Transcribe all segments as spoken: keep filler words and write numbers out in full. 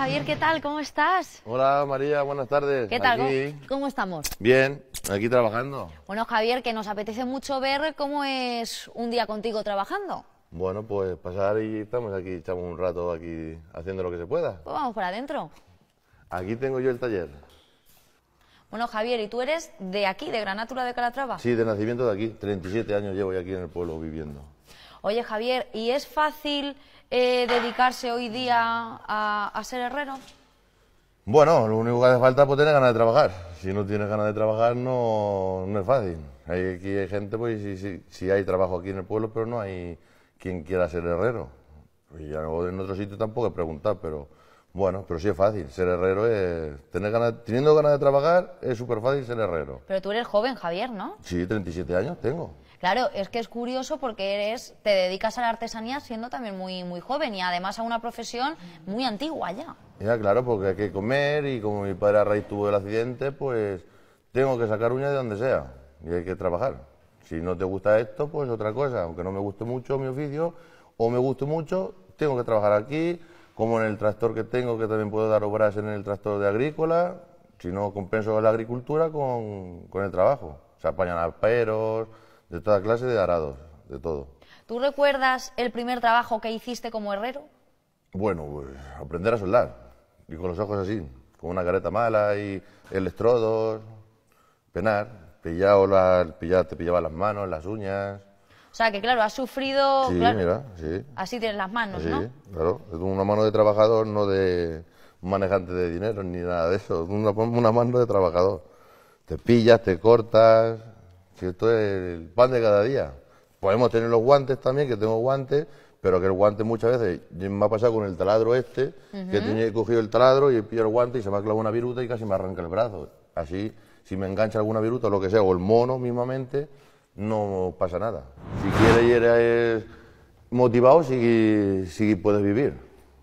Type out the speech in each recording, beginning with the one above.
Javier, ¿qué tal? ¿Cómo estás? Hola María, buenas tardes. ¿Qué tal? Aquí. ¿Cómo, cómo estamos? Bien, aquí trabajando. Bueno, Javier, que nos apetece mucho ver cómo es un día contigo trabajando. Bueno, pues pasar y estamos aquí, echamos un rato aquí haciendo lo que se pueda. Pues vamos para adentro. Aquí tengo yo el taller. Bueno, Javier, ¿y tú eres de aquí, de Granátura de Calatrava? Sí, de nacimiento de aquí, treinta y siete años llevo ya aquí en el pueblo viviendo. Oye, Javier, ¿y es fácil eh, dedicarse hoy día a, a ser herrero? Bueno, lo único que hace falta es pues, tener ganas de trabajar. Si no tienes ganas de trabajar no, no es fácil. Hay, aquí hay gente, pues sí, sí, sí hay trabajo aquí en el pueblo, pero no hay quien quiera ser herrero. Y ya en otro sitio tampoco he preguntado, pero bueno, pero sí es fácil. Ser herrero es... Tener ganas, teniendo ganas de trabajar es súper fácil ser herrero. Pero tú eres joven, Javier, ¿no? Sí, treinta y siete años tengo. Claro, es que es curioso porque eres, te dedicas a la artesanía siendo también muy, muy joven y además a una profesión muy antigua ya. Ya, claro, porque hay que comer y como mi padre a raíz tuvo el accidente, pues tengo que sacar uñas de donde sea y hay que trabajar. Si no te gusta esto, pues otra cosa. Aunque no me guste mucho mi oficio o me guste mucho, tengo que trabajar aquí, como en el tractor que tengo, que también puedo dar obras en el tractor de agrícola. Si no, compenso la agricultura con, con el trabajo. Se apañan alperos, de toda clase de arados, de todo. ¿Tú recuerdas el primer trabajo que hiciste como herrero? Bueno, pues aprender a soldar, y con los ojos así, con una careta mala y electrodos, penar, pillado la, pillado, te pillaba las manos, las uñas. O sea, que claro, has sufrido... Sí, claro, mira, sí. así tienes las manos, Sí, ¿no? claro, es una mano de trabajador, no de manejante de dinero ni nada de eso, una, una mano de trabajador. Te pillas, te cortas, si esto es el pan de cada día. Podemos tener los guantes también, que tengo guantes, pero que el guante muchas veces me ha pasado con el taladro este, uh-huh. que tenía cogido el taladro y pillo el guante y se me ha clavado una viruta y casi me arranca el brazo. Así, si me engancha alguna viruta o lo que sea, o el mono mismamente, no pasa nada. Si quieres y eres motivado, sí, sí puedes vivir.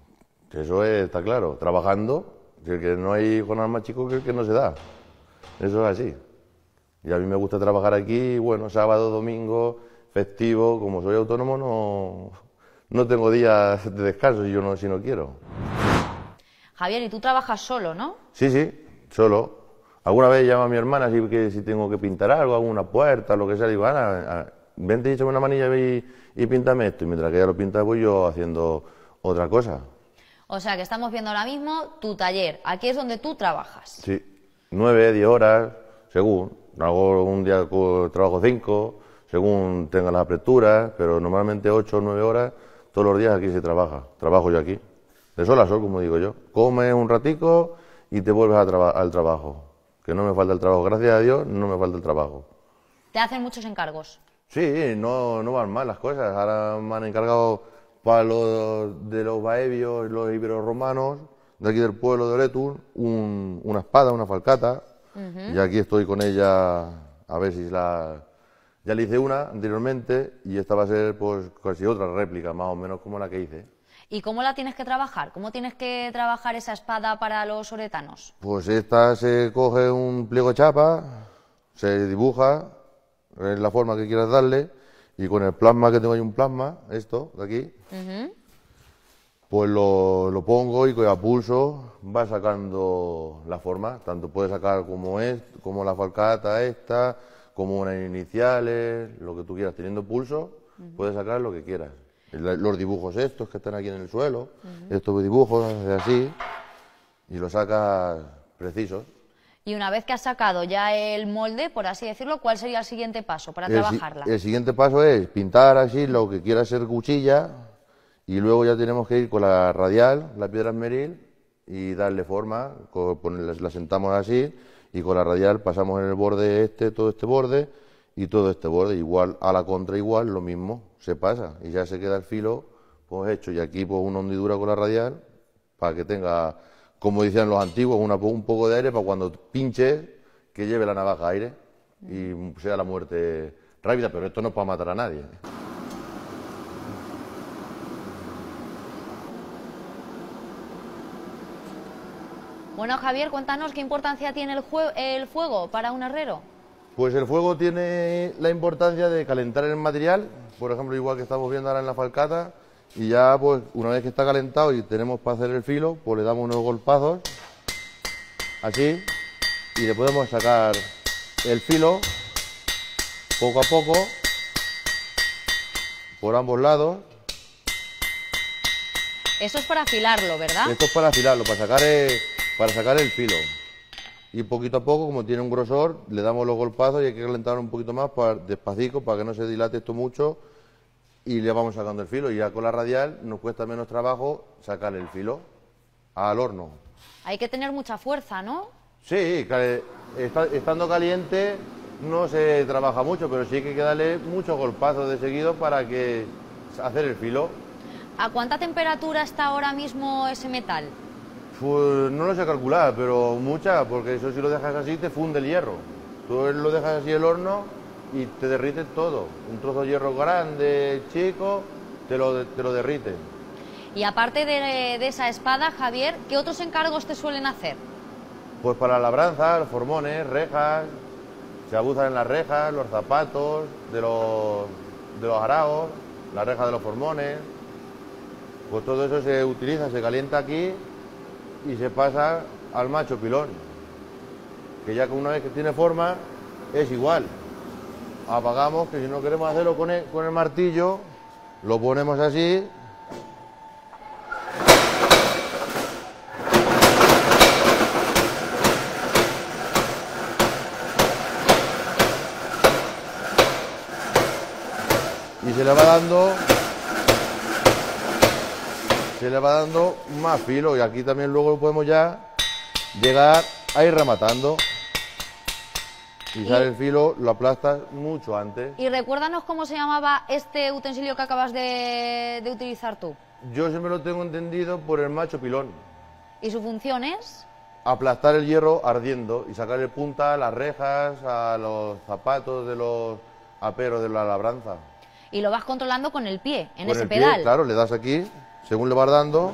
Eso es, está claro, trabajando, que no hay jornal más chico que el que no se da. Eso es así. Y a mí me gusta trabajar aquí, bueno, sábado, domingo, festivo, como soy autónomo no, no tengo días de descanso si yo no, si no quiero. Javier, y tú trabajas solo, ¿no? Sí, sí, solo. Alguna vez llamo a mi hermana si, que, si tengo que pintar algo, hago una puerta, lo que sea, digo, Ana, vente y échame una manilla y, y píntame esto. Y mientras que ella lo pinta, voy yo haciendo otra cosa. O sea, que estamos viendo ahora mismo tu taller. Aquí es donde tú trabajas. Sí, nueve, diez horas, según. Hago un día trabajo cinco, según tenga las aperturas, pero normalmente ocho o nueve horas todos los días aquí se trabaja. Trabajo yo aquí, de sol a sol, como digo yo. Comes un ratico y te vuelves a traba al trabajo. Que no me falta el trabajo, gracias a Dios no me falta el trabajo. ¿Te hacen muchos encargos? Sí, no, no van mal las cosas. Ahora me han encargado para los de los baevios, los iberorromanos, de aquí del pueblo de Oretun, un, una espada, una falcata. Uh-huh. Y aquí estoy con ella, a ver si la... Ya le hice una anteriormente y esta va a ser pues casi otra réplica, más o menos como la que hice. ¿Y cómo la tienes que trabajar? ¿Cómo tienes que trabajar esa espada para los oretanos? Pues esta se coge un pliego chapa, se dibuja en la forma que quieras darle y con el plasma, que tengo ahí un plasma, esto de aquí, uh-huh. pues lo, lo pongo y a pulso va sacando la forma. Tanto puede sacar como es, como la falcata esta, como unas iniciales, lo que tú quieras. Teniendo pulso, uh-huh. puedes sacar lo que quieras. Los dibujos estos que están aquí en el suelo, uh-huh. estos dibujos así, y los sacas precisos. Y una vez que has sacado ya el molde, por así decirlo, ¿cuál sería el siguiente paso para el trabajarla? Si, el siguiente paso es pintar así lo que quiera ser cuchilla, y luego ya tenemos que ir con la radial, la piedra esmeril, y darle forma, con, la sentamos así, y con la radial pasamos en el borde este, todo este borde, y todo este borde, igual a la contra igual, lo mismo, se pasa, y ya se queda el filo pues hecho, y aquí pues una hundidura con la radial, para que tenga, como decían los antiguos, una, un poco de aire, para cuando pinches, que lleve la navaja aire, y sea la muerte rápida, pero esto no es para matar a nadie. Bueno, Javier, cuéntanos qué importancia tiene el, el fuego para un herrero. Pues el fuego tiene la importancia de calentar el material, por ejemplo, igual que estamos viendo ahora en la falcata, y ya pues una vez que está calentado y tenemos para hacer el filo, pues le damos unos golpazos, así, y le podemos sacar el filo poco a poco, por ambos lados. Eso es para afilarlo, ¿verdad? Esto es para afilarlo, para sacar el, para sacar el filo. Y poquito a poco, como tiene un grosor, le damos los golpazos y hay que calentarlo un poquito más, para, despacito, para que no se dilate esto mucho, y le vamos sacando el filo. Y ya con la radial nos cuesta menos trabajo sacar el filo al horno. Hay que tener mucha fuerza, ¿no? Sí, está, estando caliente no se trabaja mucho, pero sí que hay que darle muchos golpazos de seguido para que hacer el filo. ¿A cuánta temperatura está ahora mismo ese metal? Pues no lo sé calcular, pero mucha, porque eso si lo dejas así te funde el hierro. Tú lo dejas así el horno y te derrite todo. Un trozo de hierro grande, chico, te lo, te lo derrite. Y aparte de, de esa espada, Javier, ¿qué otros encargos te suelen hacer? Pues para la labranza, los formones, rejas, se abuzan en las rejas, los zapatos de los, de los araos, las rejas de los formones. Pues todo eso se utiliza, se calienta aquí y se pasa al macho pilón, que ya que una vez que tiene forma es igual. Apagamos, que si no queremos hacerlo con el, con el martillo, lo ponemos así. Y se le va dando se le va dando más filo, y aquí también luego podemos ya llegar a ir rematando. Y sale el filo, lo aplastas mucho antes. Y recuérdanos cómo se llamaba este utensilio que acabas de, de utilizar tú. Yo siempre lo tengo entendido por el macho pilón. ¿Y su función es? Aplastar el hierro ardiendo y sacarle punta a las rejas, a los zapatos de los aperos de la labranza. Y lo vas controlando con el pie, en con ese el pie, pedal. Claro, le das aquí, según le vas dando,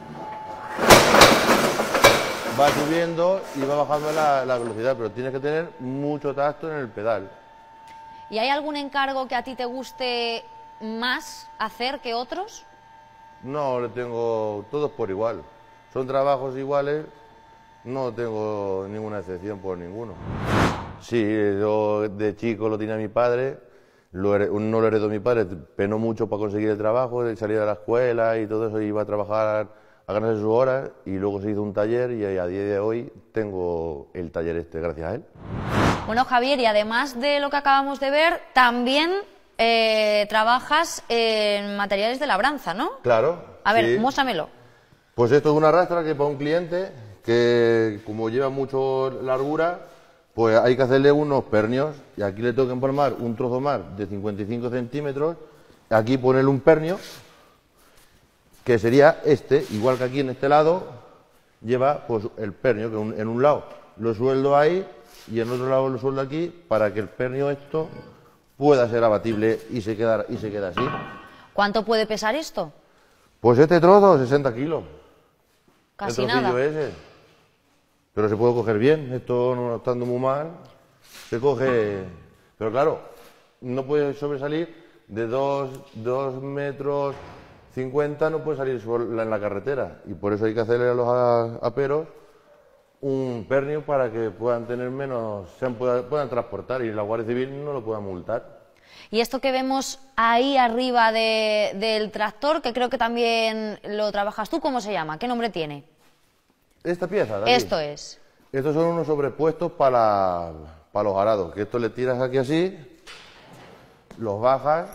va subiendo y va bajando la, la velocidad, pero tienes que tener mucho tacto en el pedal. ¿Y hay algún encargo que a ti te guste más hacer que otros? No, le tengo todos por igual. Son trabajos iguales, no tengo ninguna excepción por ninguno. Sí, yo de chico lo tenía mi padre, lo hered, no lo heredó mi padre, penó mucho para conseguir el trabajo, salía de la escuela y todo eso, iba a trabajar a ganarse sus horas, y luego se hizo un taller y a día de hoy tengo el taller este gracias a él. Bueno, Javier, y además de lo que acabamos de ver, también eh, trabajas en materiales de labranza, ¿no? Claro. A ver, sí. muéstramelo. Pues esto es una rastra que para un cliente que, como lleva mucho largura, pues hay que hacerle unos pernios, y aquí le tengo que empalmar un trozo más de cincuenta y cinco centímetros, aquí ponerle un pernio, que sería este, igual que aquí en este lado, lleva pues el pernio, que un, en un lado lo sueldo ahí y en otro lado lo sueldo aquí, para que el pernio esto pueda ser abatible y se queda, y se queda así. ¿Cuánto puede pesar esto? Pues este trozo, sesenta kilos. Casi el trocillo nada. ese. Pero se puede coger bien, esto no estando muy mal, se coge. Pero claro, no puede sobresalir de dos, dos metros cincuenta, no puede salir en la carretera, y por eso hay que hacerle a los aperos un pernio para que puedan tener menos, sean, puedan, puedan transportar, y la Guardia Civil no lo pueda multar. Y esto que vemos ahí arriba de, del tractor, que creo que también lo trabajas tú, ¿cómo se llama? ¿Qué nombre tiene? Esta pieza de aquí. Esto es. Estos son unos sobrepuestos para, para los arados, que esto le tiras aquí así, los bajas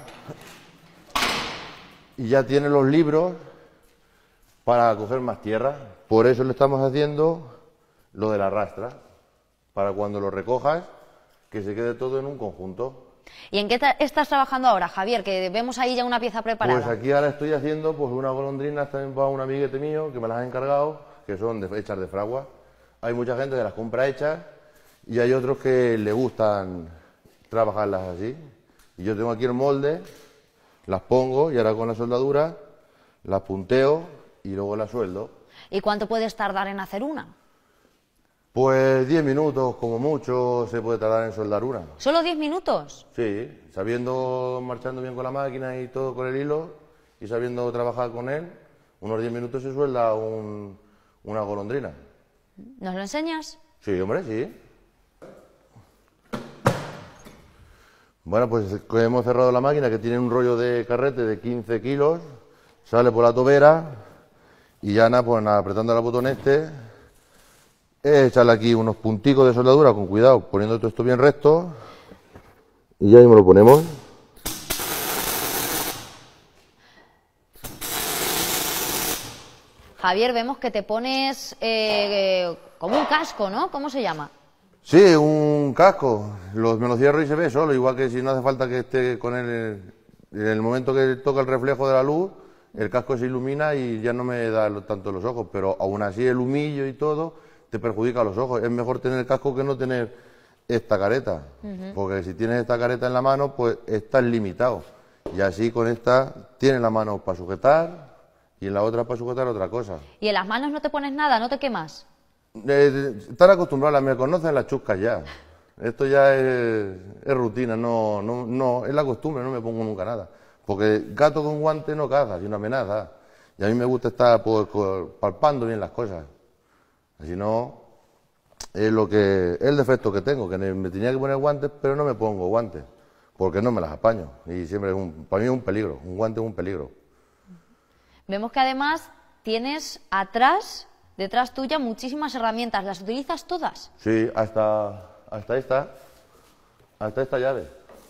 y ya tiene los libros para coger más tierra. Por eso le estamos haciendo lo de la rastra, para cuando lo recojas, que se quede todo en un conjunto. ¿Y en qué estás trabajando ahora, Javier? Que vemos ahí ya una pieza preparada. Pues aquí ahora estoy haciendo pues unas golondrinas también para un amiguete mío, que me las ha encargado, que son de, hechas de fragua. Hay mucha gente que las compra hechas y hay otros que le gustan trabajarlas así. Y yo tengo aquí el molde, las pongo y ahora con la soldadura las punteo y luego las sueldo. ¿Y cuánto puedes tardar en hacer una? Pues diez minutos, como mucho, se puede tardar en soldar una. ¿Solo diez minutos? Sí, sabiendo, marchando bien con la máquina y todo con el hilo, y sabiendo trabajar con él, unos diez minutos se suelda un, una golondrina. ¿Nos lo enseñas? Sí, hombre, sí. Bueno, pues hemos cerrado la máquina, que tiene un rollo de carrete de quince kilos, sale por la tobera y ya nada, pues nada, apretando el botón este, echarle aquí unos punticos de soldadura con cuidado, poniendo todo esto bien recto y ya mismo lo ponemos. Javier, vemos que te pones eh, como un casco, ¿no? ¿Cómo se llama? Sí, un casco. Los, me lo cierro y se ve solo, igual que si no hace falta que esté con él. En el momento que toca el reflejo de la luz, el casco se ilumina y ya no me da lo, tanto los ojos, pero aún así el humillo y todo te perjudica los ojos. Es mejor tener el casco que no tener esta careta, uh-huh. Porque si tienes esta careta en la mano, pues estás limitado. Y así con esta tienes la mano para sujetar y en la otra para sujetar otra cosa. ¿Y en las manos no te pones nada, no te quemas? Eh, están acostumbrados, me conocen las chuscas ya. Esto ya es, es rutina, no, no, no, es la costumbre, no me pongo nunca nada. Porque gato con guante no caza, sino amenaza. Y a mí me gusta estar pues, palpando bien las cosas. Si no, es lo que es el defecto que tengo, que me tenía que poner guantes, pero no me pongo guantes, porque no me las apaño. Y siempre es un, para mí es un peligro, un guante es un peligro. Vemos que además tienes atrás, detrás tuya, muchísimas herramientas. ¿Las utilizas todas? Sí, hasta, hasta esta, hasta esta llave.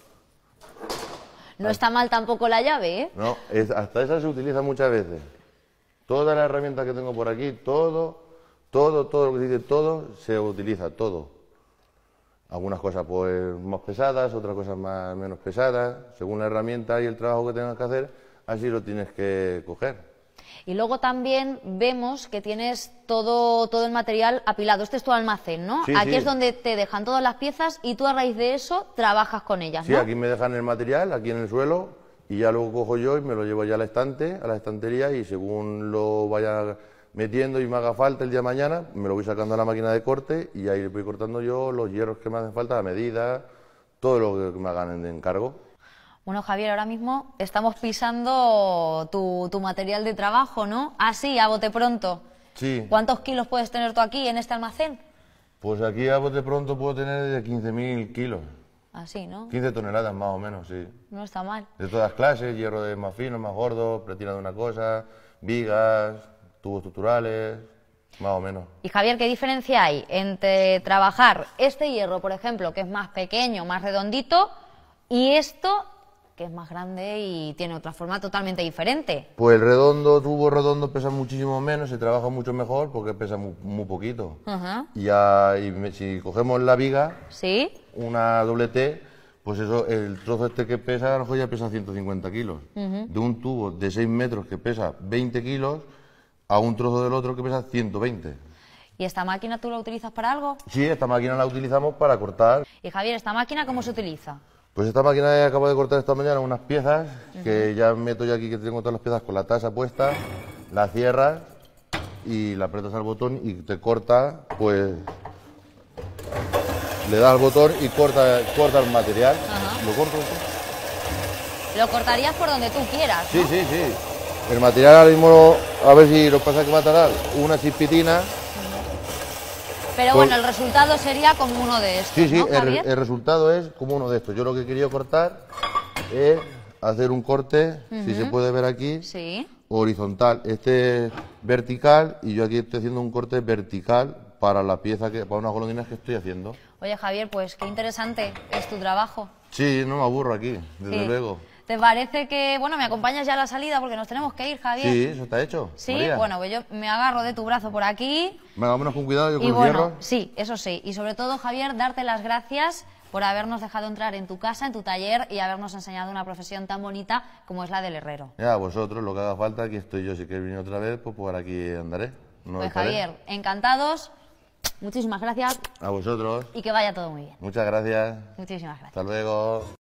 No está mal tampoco la llave, ¿eh? No, es, hasta esa se utiliza muchas veces. Todas las herramientas que tengo por aquí, todo, todo, todo lo que dice todo, se utiliza, todo. Algunas cosas pues más pesadas, otras cosas más menos pesadas. Según la herramienta y el trabajo que tengas que hacer, así lo tienes que coger. Y luego también vemos que tienes todo, todo el material apilado. Este es tu almacén, ¿no? Sí, aquí sí. Es donde te dejan todas las piezas y tú a raíz de eso trabajas con ellas, Sí, ¿no? aquí me dejan el material, aquí en el suelo, y ya luego cojo yo y me lo llevo ya al estante, a la estantería, y según lo vaya metiendo y me haga falta el día de mañana, me lo voy sacando a la máquina de corte y ahí voy cortando yo los hierros que me hacen falta, a medida, todo lo que me hagan en encargo. Bueno, Javier, ahora mismo estamos pisando tu, tu material de trabajo, ¿no? Así, a bote pronto. Sí. ¿Cuántos kilos puedes tener tú aquí en este almacén? Pues aquí a bote pronto puedo tener de quince mil kilos. Así, ¿no? quince toneladas más o menos, sí. No está mal. De todas clases, hierro de más fino, más gordo, pretina de una cosa, vigas, tubos estructurales, más o menos. Y Javier, ¿qué diferencia hay entre trabajar este hierro, por ejemplo, que es más pequeño, más redondito, y esto, que es más grande y tiene otra forma totalmente diferente? Pues el redondo, tubo redondo pesa muchísimo menos, se trabaja mucho mejor porque pesa muy, muy poquito. Uh-huh. Y, ya, y me, si cogemos la viga, ¿Sí? una doble T, pues eso, el trozo este que pesa, a lo mejor ya pesa ciento cincuenta kilos. Uh-huh. De un tubo de seis metros que pesa veinte kilos a un trozo del otro que pesa ciento veinte. ¿Y esta máquina tú la utilizas para algo? Sí, esta máquina la utilizamos para cortar. Y Javier, ¿esta máquina cómo se utiliza? Pues esta máquina acabo de cortar esta mañana unas piezas, uh-huh. Que ya meto yo aquí, que tengo todas las piezas con la tasa puesta, la cierras y la aprietas al botón y te corta, pues le das al botón y corta, corta el material. Uh-huh. Lo corto. Lo cortarías por donde tú quieras, ¿no? Sí, sí, sí. El material ahora mismo, a ver si lo pasa que va a tardar una chispitina. Pero pues, bueno, el resultado sería como uno de estos, sí, sí, ¿no, Javier? el, el resultado es como uno de estos. Yo lo que he querido cortar es hacer un corte, uh-huh. Si se puede ver aquí, sí. Horizontal. Este es vertical y yo aquí estoy haciendo un corte vertical para la pieza, que para unas golondrinas que estoy haciendo. Oye, Javier, pues qué interesante es tu trabajo. Sí, no me aburro aquí, desde sí. luego. ¿Te parece que, bueno, me acompañas ya a la salida porque nos tenemos que ir, Javier? Sí, eso está hecho. Sí, María. Bueno, pues yo me agarro de tu brazo por aquí. Venga, vámonos con cuidado, yo con y los bueno, hierros. Sí, eso sí. Y sobre todo, Javier, darte las gracias por habernos dejado entrar en tu casa, en tu taller y habernos enseñado una profesión tan bonita como es la del herrero. Ya, vosotros, lo que haga falta, aquí estoy yo. Si queréis venir otra vez, pues por aquí andaré. No pues estaré. Javier, encantados. Muchísimas gracias. A vosotros. Y que vaya todo muy bien. Muchas gracias. Muchísimas gracias. Hasta luego.